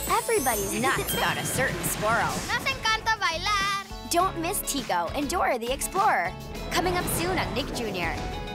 Everybody's nuts about a certain squirrel. Nos encanta bailar. Don't miss Tico and Dora the Explorer. Coming up soon on Nick Jr.